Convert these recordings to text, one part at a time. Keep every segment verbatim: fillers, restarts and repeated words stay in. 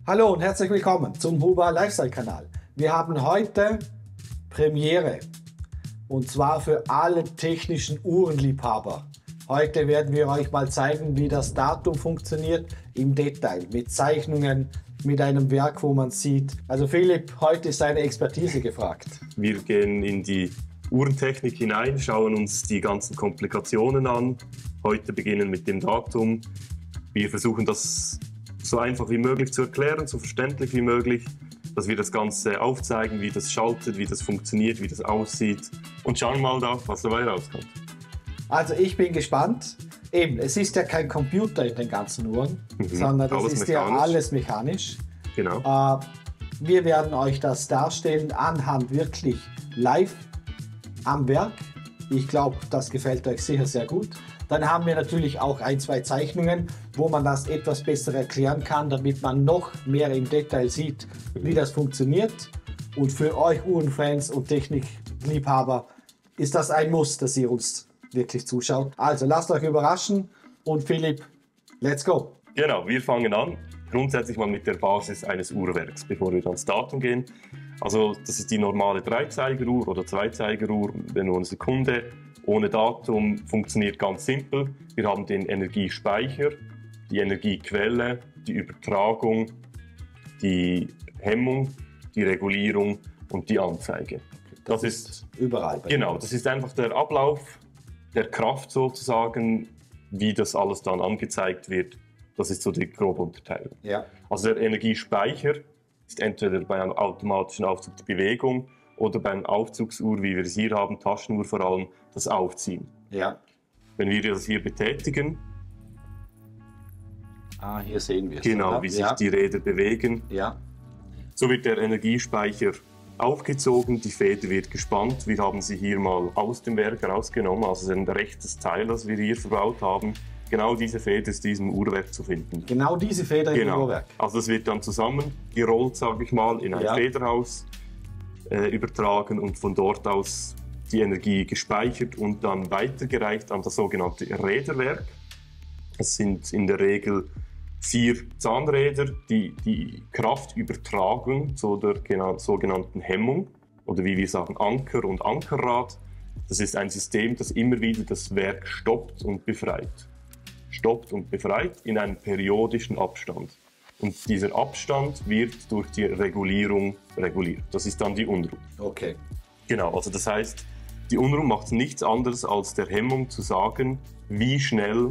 Hallo und herzlich willkommen zum Huber Lifestyle Kanal. Wir haben heute Premiere und zwar für alle technischen Uhrenliebhaber. Heute werden wir euch mal zeigen, wie das Datum funktioniert im Detail, mit Zeichnungen, mit einem Werk, wo man sieht. Also Philipp, heute ist deine Expertise gefragt. Wir gehen in die Uhrentechnik hinein, schauen uns die ganzen Komplikationen an. Heute beginnen mit dem Datum. Wir versuchen das so einfach wie möglich zu erklären, so verständlich wie möglich, dass wir das Ganze aufzeigen, wie das schaltet, wie das funktioniert, wie das aussieht und schauen mal da, was dabei rauskommt. Also ich bin gespannt. Eben, es ist ja kein Computer in den ganzen Uhren, mhm, sondern das ist ja alles mechanisch. Genau. Äh, wir werden euch das darstellen anhand wirklich live am Werk. Ich glaube, das gefällt euch sicher sehr gut. Dann haben wir natürlich auch ein, zwei Zeichnungen, wo man das etwas besser erklären kann, damit man noch mehr im Detail sieht, wie das funktioniert. Und für euch Uhrenfans und Technikliebhaber ist das ein Muss, dass ihr uns wirklich zuschaut. Also lasst euch überraschen und Philipp, let's go! Genau, wir fangen an. Grundsätzlich mal mit der Basis eines Uhrwerks, bevor wir dann ins Datum gehen. Also das ist die normale Dreizeigeruhr oder Zweizeigeruhr, nur eine Sekunde. Ohne Datum funktioniert ganz simpel. Wir haben den Energiespeicher, die Energiequelle, die Übertragung, die Hemmung, die Regulierung und die Anzeige. Das, das ist überall. Genau, das ist einfach der Ablauf der Kraft sozusagen, wie das alles dann angezeigt wird. Das ist so die grobe Unterteilung. Ja. Also der Energiespeicher ist entweder bei einem automatischen Aufzug die Bewegung oder beim Aufzugsuhr, wie wir es hier haben, Taschenuhr vor allem, das Aufziehen. Ja. Wenn wir das hier betätigen, ah, hier sehen wir es. genau, wie sich ja. die Räder bewegen, ja. so wird der Energiespeicher aufgezogen, die Feder wird gespannt. Wir haben sie hier mal aus dem Werk herausgenommen, also ein rechtes Teil, das wir hier verbaut haben. Genau diese Feder ist in diesem Uhrwerk zu finden. Genau diese Feder genau. im Uhrwerk? Also das wird dann zusammengerollt, sage ich mal, in ein ja. Federhaus äh, übertragen und von dort aus die Energie gespeichert und dann weitergereicht an das sogenannte Räderwerk. Es sind in der Regel vier Zahnräder, die die Kraft übertragen zu der sogenannten Hemmung oder wie wir sagen Anker und Ankerrad. Das ist ein System, das immer wieder das Werk stoppt und befreit. Stoppt und befreit in einem periodischen Abstand. Und dieser Abstand wird durch die Regulierung reguliert. Das ist dann die Unruhe. Okay. Genau, also das heißt, die Unruhe macht nichts anderes als der Hemmung zu sagen, wie schnell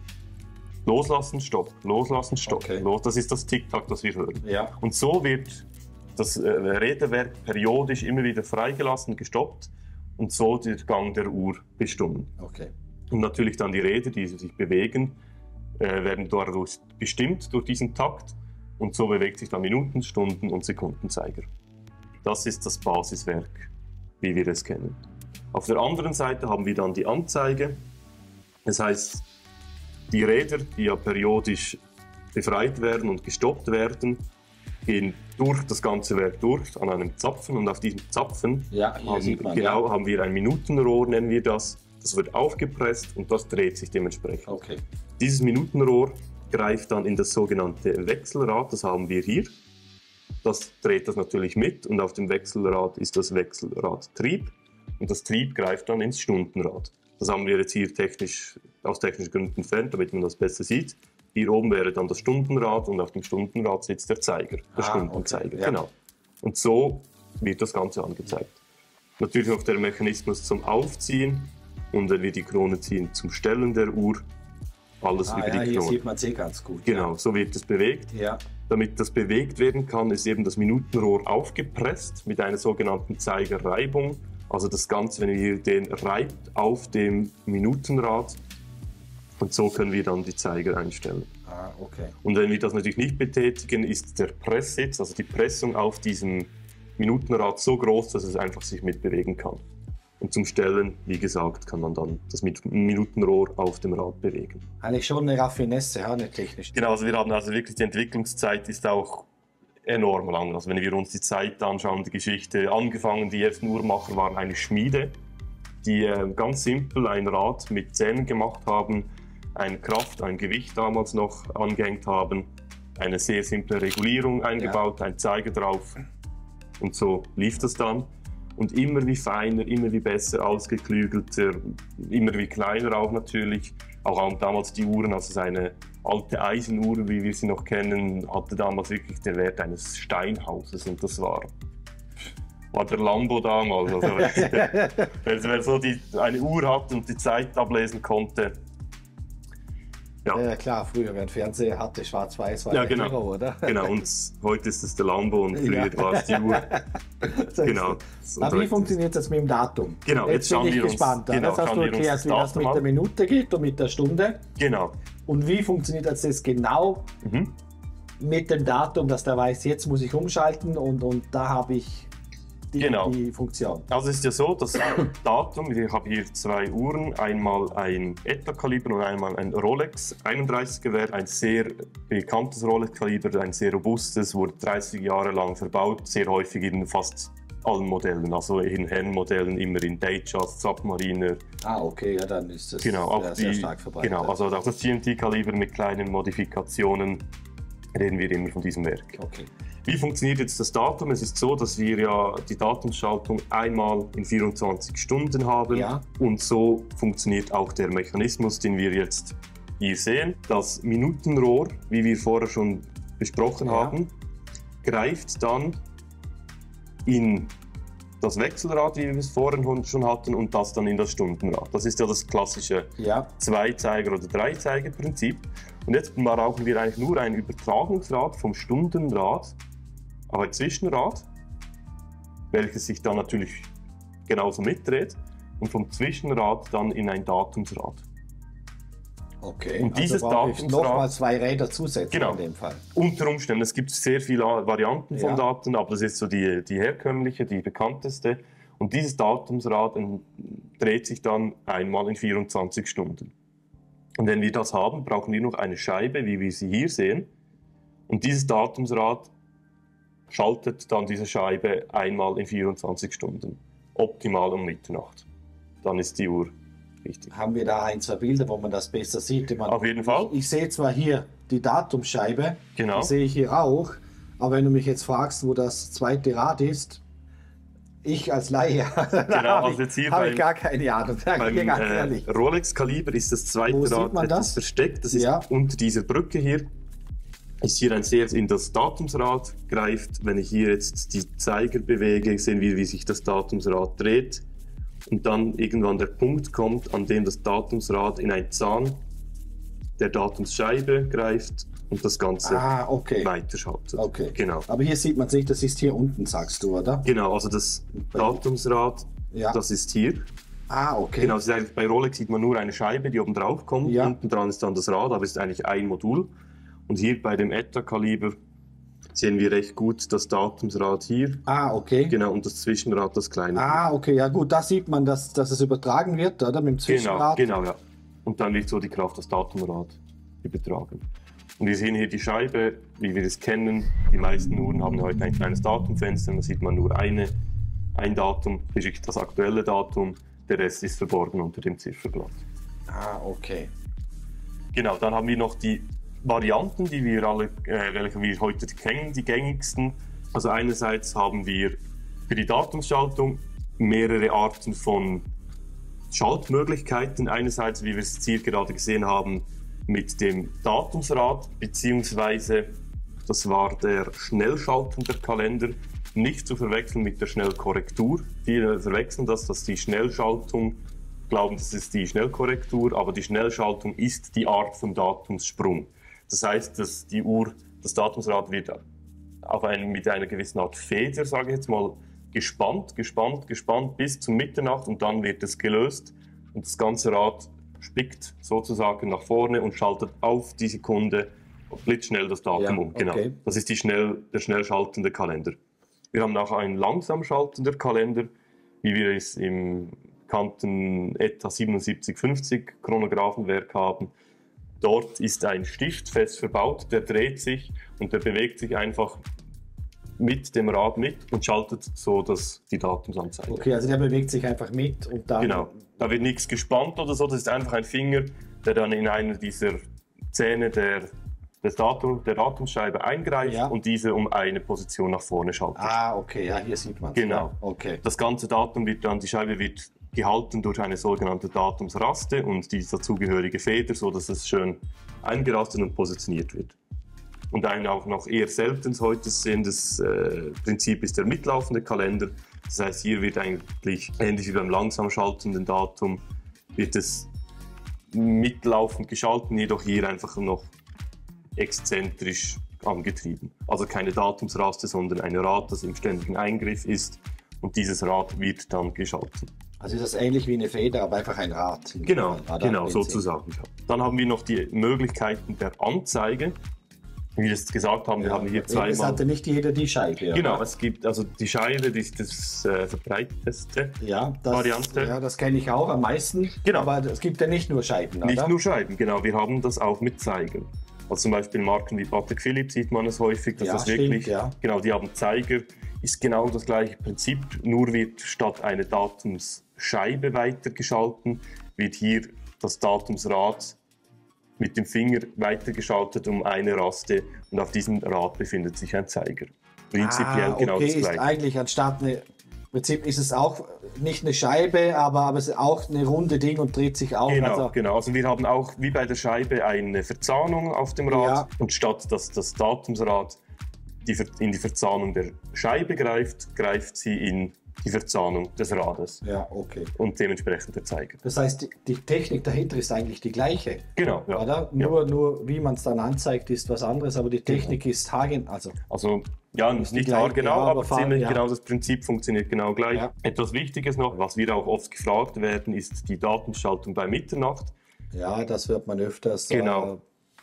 loslassen, stopp, loslassen, stopp. Okay. Los, das ist das Tick-Tack, das wir hören. Ja. Und so wird das äh, Räderwerk periodisch immer wieder freigelassen, gestoppt und so der Gang der Uhr bestimmt. Okay. Und natürlich dann die Räder, die sich bewegen, äh, werden dadurch bestimmt durch diesen Takt und so bewegt sich dann Minuten-, Stunden- und Sekundenzeiger. Das ist das Basiswerk, wie wir es kennen. Auf der anderen Seite haben wir dann die Anzeige. Das heißt, die Räder, die ja periodisch befreit werden und gestoppt werden, gehen durch das ganze Werk durch an einem Zapfen und auf diesem Zapfen ja, haben, sieht man, genau, ja. haben wir ein Minutenrohr, nennen wir das. Das wird aufgepresst und das dreht sich dementsprechend. Okay. Dieses Minutenrohr greift dann in das sogenannte Wechselrad, das haben wir hier. Das dreht das natürlich mit und auf dem Wechselrad ist das Wechselradtrieb und das Trieb greift dann ins Stundenrad. Das haben wir jetzt hier technisch, aus technischen Gründen entfernt, damit man das besser sieht. Hier oben wäre dann das Stundenrad und auf dem Stundenrad sitzt der Zeiger, der ah, Stundenzeiger. Okay, ja. Genau. Und so wird das Ganze angezeigt. Natürlich noch der Mechanismus zum Aufziehen und wenn wir die Krone ziehen, zum Stellen der Uhr. Alles ah, über ja, die Krone. Hier sieht man es eh ganz gut. Genau, ja. so wird es bewegt. Ja. Damit das bewegt werden kann, ist eben das Minutenrohr aufgepresst mit einer sogenannten Zeigerreibung. Also das Ganze, wenn wir den reibt auf dem Minutenrad und so können wir dann die Zeiger einstellen. Ah, okay. Und wenn wir das natürlich nicht betätigen, ist der Presssitz, also die Pressung auf diesem Minutenrad so groß, dass es einfach sich mitbewegen kann. Und zum Stellen, wie gesagt, kann man dann das Minutenrohr auf dem Rad bewegen. Eigentlich schon eine Raffinesse, ja, nicht technisch. Genau, also wir haben also wirklich, die Entwicklungszeit ist auch enorm lang. Also wenn wir uns die Zeit anschauen, die Geschichte, angefangen, die ersten Uhrmacher waren eine Schmiede, die äh, ganz simpel ein Rad mit Zähnen gemacht haben, eine Kraft, ein Gewicht damals noch angehängt haben eine sehr simple Regulierung eingebaut, ja. Ein Zeiger drauf und so lief das dann. Und immer wie feiner, immer wie besser ausgeklügelter, immer wie kleiner auch natürlich. Auch damals die Uhren, also seine alte Eisenuhr, wie wir sie noch kennen, hatte damals wirklich den Wert eines Steinhauses und das war, war der Lambo damals. Also wer, wer so die, eine Uhr hat und die Zeit ablesen konnte. Ja. ja, klar, früher, wenn Fernseher hatte, schwarz-weiß war ja, der genau. Hero, oder? Genau, und heute ist es der Lambo und früher ja. war es die Uhr. Genau. Aber wie funktioniert das mit dem Datum? Genau, jetzt, jetzt bin ich uns, gespannt. Genau, das hast du erklärt, wie das mit der Minute geht und mit der Stunde. Genau. Und wie funktioniert das jetzt genau mhm. mit dem Datum, dass der weiß, jetzt muss ich umschalten und, und da habe ich die, genau. die Funktion. Also es ist ja so, das Datum, ich habe hier zwei Uhren, einmal ein ETA-Kaliber und einmal ein Rolex einunddreißiger Wert, ein sehr bekanntes Rolex-Kaliber, ein sehr robustes, wurde dreißig Jahre lang verbaut, sehr häufig in fast allen Modellen, also in Herrenmodellen immer in Datejust, Submariner. Ah, okay, ja, dann ist das genau, auch sehr, die, sehr stark verbreitet. Genau, also auch das G M T-Kaliber mit kleinen Modifikationen reden wir immer von diesem Werk. Okay. Wie funktioniert jetzt das Datum? Es ist so, dass wir ja die Datumsschaltung einmal in vierundzwanzig Stunden haben. Ja. Und so funktioniert auch der Mechanismus, den wir jetzt hier sehen. Das Minutenrohr, wie wir vorher schon besprochen ja. haben, greift dann in das Wechselrad, wie wir es vorhin schon hatten, und das dann in das Stundenrad. Das ist ja das klassische ja. Zwei-Zeiger- oder Drei-Zeiger-Prinzip. Und jetzt brauchen wir eigentlich nur ein Übertragungsrad vom Stundenrad auf ein Zwischenrad, welches sich dann natürlich genauso mitdreht, und vom Zwischenrad dann in ein Datumsrad. Okay, und dieses also brauche ich Datumsrad, nochmal zwei Räder zusätzlich genau, in dem Fall. Unter Umständen, es gibt sehr viele Varianten von ja. Daten, aber das ist so die, die herkömmliche, die bekannteste. Und dieses Datumsrad dreht sich dann einmal in vierundzwanzig Stunden. Und wenn wir das haben, brauchen wir noch eine Scheibe, wie wir sie hier sehen. Und dieses Datumsrad schaltet dann diese Scheibe einmal in vierundzwanzig Stunden. Optimal um Mitternacht. Dann ist die Uhr richtig. Haben wir da ein, zwei Bilder, wo man das besser sieht? Man, Auf jeden Fall. Ich, ich sehe zwar hier die Datumsscheibe, genau. Die sehe ich hier auch, aber wenn du mich jetzt fragst, wo das zweite Rad ist, ich als Laie, genau, also jetzt hier habe beim, ich gar keine Ahnung. Beim äh, Rolex-Kaliber ist das zweite wo Rad etwas das? versteckt. Das ist ja. unter dieser Brücke hier. Ist hier ein sehr in das Datumsrad greift. Wenn ich hier jetzt die Zeiger bewege, sehen wir, wie sich das Datumsrad dreht. Und dann irgendwann der Punkt kommt, an dem das Datumsrad in einen Zahn der Datumsscheibe greift und das Ganze ah, okay. weiterschaltet. Okay. Genau. Aber hier sieht man sich, das ist hier unten, sagst du, oder? Genau, also das Datumsrad, ja. das ist hier. Ah, okay. Genau, also bei Rolex sieht man nur eine Scheibe, die oben drauf kommt. Ja. Unten dran ist dann das Rad, aber es ist eigentlich ein Modul. Und hier bei dem ETA-Kaliber sehen wir recht gut das Datumsrad hier. Ah, okay. Genau, und das Zwischenrad, das kleine. Ah, okay, ja gut, da sieht man, dass, dass es übertragen wird, oder? Mit dem Zwischenrad. Genau, genau, ja. Und dann wird so die Kraft das Datumrad übertragen. Und wir sehen hier die Scheibe, wie wir es kennen. Die meisten Uhren haben heute ein kleines Datumfenster, da sieht man nur eine, ein Datum, das aktuelle Datum, der Rest ist verborgen unter dem Zifferblatt. Ah, okay. Genau, dann haben wir noch die Varianten, die wir alle, äh, welche wir heute kennen, die gängigsten. Also einerseits haben wir für die Datumsschaltung mehrere Arten von Schaltmöglichkeiten. Einerseits, wie wir es hier gerade gesehen haben, mit dem Datumsrad, beziehungsweise das war der schnellschaltende Kalender, nicht zu verwechseln mit der Schnellkorrektur. Viele verwechseln das, dass die Schnellschaltung, glauben, das ist die Schnellkorrektur, aber die Schnellschaltung ist die Art von Datumssprung. Das heißt, dass die Uhr, das Datumsrad wird auf einen, mit einer gewissen Art Feder, sage ich jetzt mal, gespannt, gespannt, gespannt bis zum Mitternacht und dann wird es gelöst und das ganze Rad spickt sozusagen nach vorne und schaltet auf die Sekunde blitzschnell das Datum ja, um. Genau. Okay. Das ist die schnell, der schnell schaltende Kalender. Wir haben auch einen langsam schaltender Kalender, wie wir es im bekannten ETA siebenundsiebzig fünfzig Chronographenwerk haben. Dort ist ein Stift fest verbaut, der dreht sich und der bewegt sich einfach mit dem Rad mit und schaltet so das, die Datumsanzeige. Okay, also der bewegt sich einfach mit und dann... Genau, da wird nichts gespannt oder so, das ist einfach ein Finger, der dann in einer dieser Zähne der des Datum, der Datumsscheibe eingreift ja. und diese um eine Position nach vorne schaltet. Ah, okay, ja, hier sieht man es. Genau. Ja, okay. Das ganze Datum wird dann, die Scheibe wird gehalten durch eine sogenannte Datumsraste und die dazugehörige Feder, sodass es schön eingerastet und positioniert wird. Und ein auch noch eher selten heute sehendes äh, Prinzip ist der mitlaufende Kalender. Das heißt, hier wird eigentlich, ähnlich wie beim langsam schaltenden Datum, wird es mitlaufend geschalten, jedoch hier einfach noch exzentrisch angetrieben. Also keine Datumsraste, sondern ein Rad, das im ständigen Eingriff ist und dieses Rad wird dann geschalten. Also ist das ähnlich wie eine Feder, aber einfach ein Rad. Genau, genau sozusagen. Dann haben wir noch die Möglichkeiten der Anzeige. Wie wir es gesagt haben, wir ja, haben hier zweimal... Es hatte nicht jeder die Scheibe. Genau, oder? Es gibt also die Scheibe, die ist das äh, verbreiteteste ja, das, Variante. Ja, das kenne ich auch am meisten. Genau. Aber es gibt ja nicht nur Scheiben, Nicht oder? nur Scheiben, genau. Wir haben das auch mit Zeiger. Also zum Beispiel Marken wie Patek Philippe sieht man es häufig, dass ja, das wirklich... Stimmt, ja. Genau, die haben Zeiger. Ist genau das gleiche Prinzip, nur wird statt eine Datumsscheibe weitergeschalten, wird hier das Datumsrad mit dem Finger weitergeschaltet um eine Raste und auf diesem Rad befindet sich ein Zeiger. Prinzipiell ah, okay, genau das Gleiche. Ist eigentlich anstatt eine, im Prinzip ist es auch nicht eine Scheibe, aber, aber es ist auch eine runde Ding und dreht sich auch. Genau, also, genau. Also wir haben auch wie bei der Scheibe eine Verzahnung auf dem Rad ja. und statt dass das Datumsrad die, in die Verzahnung der Scheibe greift, greift sie in die Verzahnung des Rades. Ja, okay. Und dementsprechend der Zeiger. Das heißt, die, die Technik dahinter ist eigentlich die gleiche. Genau, ja. Oder? Nur, ja. nur wie man es dann anzeigt, ist was anderes, aber die Technik genau. ist haargen, also. Also ja, nicht haargenau, ja, aber, aber ziemlich ja. genau, das Prinzip funktioniert genau gleich. Ja. Etwas Wichtiges noch, was wir auch oft gefragt werden, ist die Datumsschaltung bei Mitternacht. Ja, das wird man öfters. Genau. Äh,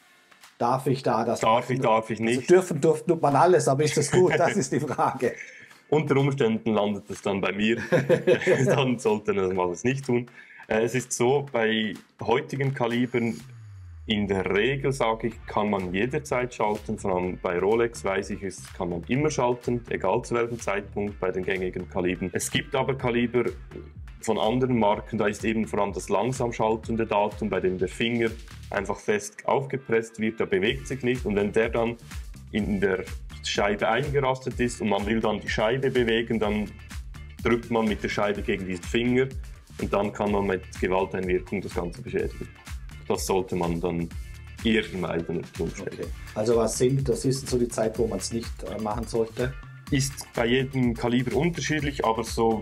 darf ich da das? Darf ich, darf ich nicht. Also dürfen, dürfen tut man alles, aber ist das gut? Das ist die Frage. Unter Umständen landet es dann bei mir, dann sollte man es nicht tun. Es ist so, bei heutigen Kalibern, in der Regel, sage ich, kann man jederzeit schalten. Vor allem bei Rolex weiß ich, es kann man immer schalten, egal zu welchem Zeitpunkt bei den gängigen Kalibern. Es gibt aber Kaliber von anderen Marken, da ist eben vor allem das langsam schaltende Datum, bei dem der Finger einfach fest aufgepresst wird, der bewegt sich nicht. Und wenn der dann in der Scheibe eingerastet ist und man will dann die Scheibe bewegen, dann drückt man mit der Scheibe gegen diesen Finger und dann kann man mit Gewalteinwirkung das Ganze beschädigen. Das sollte man dann eher vermeiden. Okay. Also was sind, das ist so die Zeit, wo man es nicht äh, machen sollte? Ist bei jedem Kaliber unterschiedlich, aber so,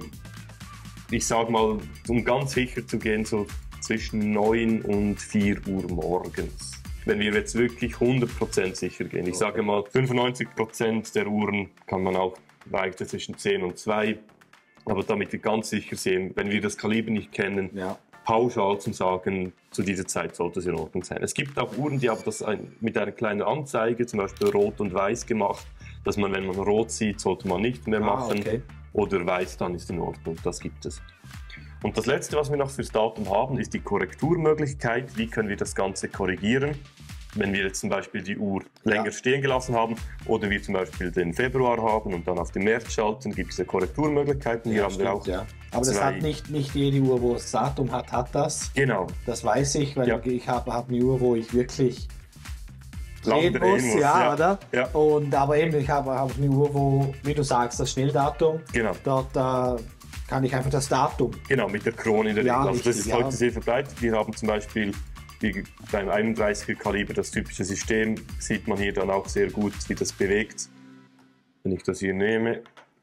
ich sag mal, um ganz sicher zu gehen, so zwischen neun und vier Uhr morgens. Wenn wir jetzt wirklich hundert Prozent sicher gehen. Ich sage mal, fünfundneunzig Prozent der Uhren kann man auch weiter zwischen zehn und zwei. Aber damit wir ganz sicher sehen, wenn wir das Kaliber nicht kennen, ja. pauschal zu sagen, zu dieser Zeit sollte es in Ordnung sein. Es gibt auch Uhren, die haben das mit einer kleinen Anzeige, zum Beispiel rot und weiß gemacht, dass man, wenn man rot sieht, sollte man nicht mehr machen. Ah, okay. Oder weiß, dann ist in Ordnung. Das gibt es. Und das Letzte, was wir noch fürs Datum haben, ist die Korrekturmöglichkeit. Wie können wir das Ganze korrigieren? Wenn wir jetzt zum Beispiel die Uhr länger ja. stehen gelassen haben oder wir zum Beispiel den Februar haben und dann auf den März schalten, gibt es ja Korrekturmöglichkeiten. Hier ja, haben stimmt, wir auch ja. Aber das hat nicht, nicht jede Uhr, wo das Datum hat, hat das. Genau. Das weiß ich, weil ja. ich habe hab eine Uhr, wo ich wirklich drehen muss, muss, ja, ja, oder? Ja. Und, aber eben, ich habe, habe eine Uhr, wo, wie du sagst, das Schnelldatum, genau. dort äh, kann ich einfach das Datum. Genau, mit der Krone in der ja, Regel. Also richtig, das ist ja. heute sehr verbreitet. Wir haben zum Beispiel wie beim einunddreißiger Kaliber das typische System, sieht man hier dann auch sehr gut, wie das bewegt. Wenn ich das hier nehme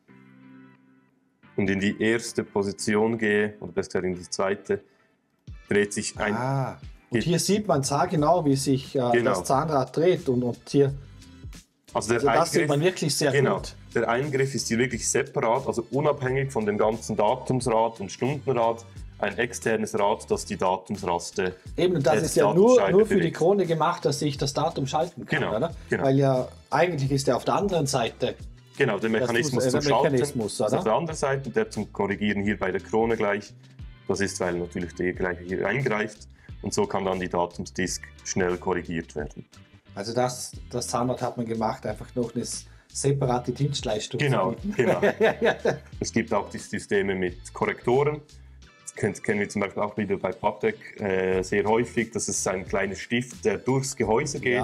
und in die erste Position gehe, oder besser in die zweite, dreht sich ein... Ah, und hier sieht man genau, wie sich äh, genau. das Zahnrad dreht. Und, und hier, also, der also das sieht man wirklich sehr genau, gut. Der Eingriff ist hier wirklich separat, also unabhängig von dem ganzen Datumsrad und Stundenrad. Ein externes Rad, das die Datumsraste... Eben, das ist ja nur, nur für die Krone gemacht, dass ich das Datum schalten kann, genau, oder? Genau. Weil ja eigentlich ist der auf der anderen Seite... Genau, der Mechanismus das, äh, zum der Schalten Mechanismus, ist auf der anderen Seite, der zum Korrigieren hier bei der Krone gleich. Das ist, weil natürlich der gleiche hier eingreift und so kann dann die Datumsdisk schnell korrigiert werden. Also das, das Zahnrad hat man gemacht, einfach noch eine separate Dienstleistung. Genau, genau. Es gibt auch die Systeme mit Korrektoren. Das kennen wir zum Beispiel auch wieder bei Patek äh, sehr häufig. Das ist ein kleiner Stift, der durchs Gehäuse geht. Ja.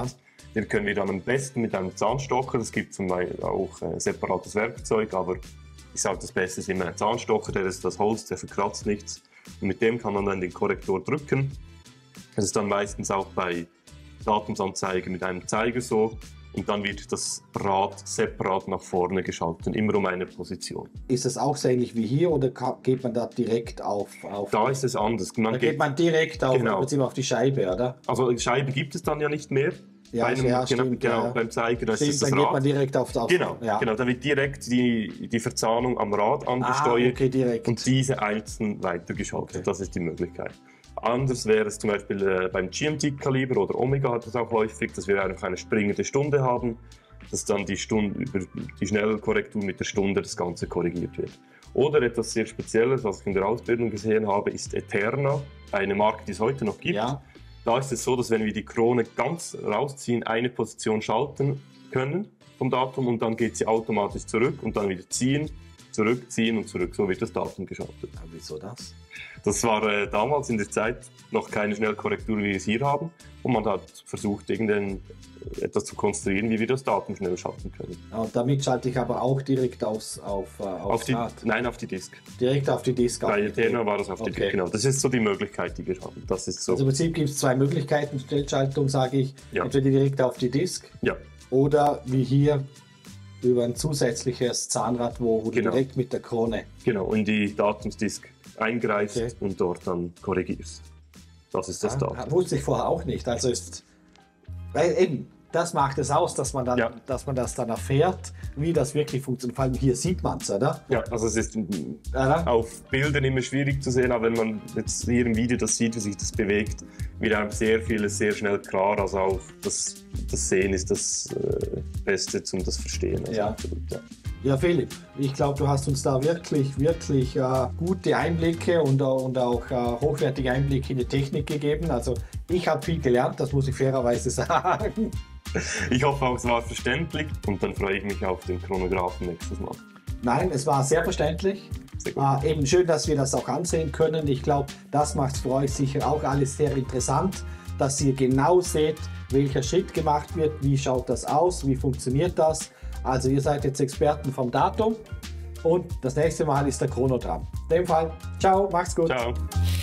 Den können wir dann am besten mit einem Zahnstocher, es gibt zum Beispiel auch äh, separates Werkzeug, aber ich sage, das Beste ist immer ein Zahnstocher, der ist das Holz, der verkratzt nichts. Und mit dem kann man dann den Korrektor drücken. Das ist dann meistens auch bei Datumsanzeige mit einem Zeiger so. Und dann wird das Rad separat nach vorne geschaltet, immer um eine Position. Ist das auch so ähnlich wie hier oder geht man da direkt auf? auf da ist es anders. Man da geht, geht man direkt auf, genau. auf die Scheibe, oder? Also die Scheibe gibt es dann ja nicht mehr. Ja, bei einem, ja, genau, stimmt, genau ja. beim Zeiger, da Stimmt, ist das dann Rad. geht man direkt auf das. Genau, ja. genau, da wird direkt die, die Verzahnung am Rad angesteuert ah, okay, direkt. und diese einzeln weitergeschaltet. Okay. Das ist die Möglichkeit. Anders wäre es zum Beispiel äh, beim G M T-Kaliber oder Omega hat das auch häufig, dass wir einfach eine springende Stunde haben, dass dann die, Stunde, über die Schnellkorrektur mit der Stunde das Ganze korrigiert wird. Oder etwas sehr Spezielles, was ich in der Ausbildung gesehen habe, ist Eterna, eine Marke, die es heute noch gibt. Ja. Da ist es so, dass wenn wir die Krone ganz rausziehen, eine Position schalten können vom Datum und dann geht sie automatisch zurück und dann wieder ziehen, zurückziehen und zurück. So wird das Datum geschaltet. Ja, wieso das? Das war äh, damals in der Zeit noch keine Schnellkorrektur, wie wir es hier haben. Und man hat versucht, irgendein, etwas zu konstruieren, wie wir das Datum schnell schalten können. Ja, und damit schalte ich aber auch direkt aufs, auf, äh, aufs auf die, Rad. Nein, auf die Disk. Direkt auf die Disk. Bei Eterna war das auf die okay. Disk, genau. Das ist so die Möglichkeit, die wir haben. Das ist so. Also im Prinzip gibt es zwei Möglichkeiten, Schnellschaltung, sage ich. Ja. Entweder direkt auf die Disk ja. oder wie hier über ein zusätzliches Zahnrad, wo, wo genau. du direkt mit der Krone. Genau, in die Datumsdisk eingreifst okay. und dort dann korrigierst. Das ist das ja, Datum. Wusste ich vorher auch nicht. Also ist, weil eben, das macht es aus, dass man, dann, ja. dass man das dann erfährt, wie das wirklich funktioniert. Vor allem hier sieht man es, oder? Ja, also es ist oder? auf Bildern immer schwierig zu sehen, aber wenn man jetzt hier im Video das sieht, wie sich das bewegt, wird einem sehr vieles sehr schnell klar. Also auch das, das Sehen ist das äh, Beste zum das Verstehen. Also ja. Absolut, ja. Ja, Philipp, ich glaube, du hast uns da wirklich, wirklich äh, gute Einblicke und, und auch äh, hochwertige Einblicke in die Technik gegeben. Also ich habe viel gelernt, das muss ich fairerweise sagen. Ich hoffe auch, es war verständlich und dann freue ich mich auf den Chronographen nächstes Mal. Nein, es war sehr verständlich. Sehr gut. Äh, eben schön, dass wir das auch ansehen können. Ich glaube, das macht es für euch sicher auch alles sehr interessant, dass ihr genau seht, welcher Schritt gemacht wird, wie schaut das aus, wie funktioniert das. Also ihr seid jetzt Experten vom Datum und das nächste Mal ist der Chrono dran. In dem Fall, ciao, macht's gut. Ciao.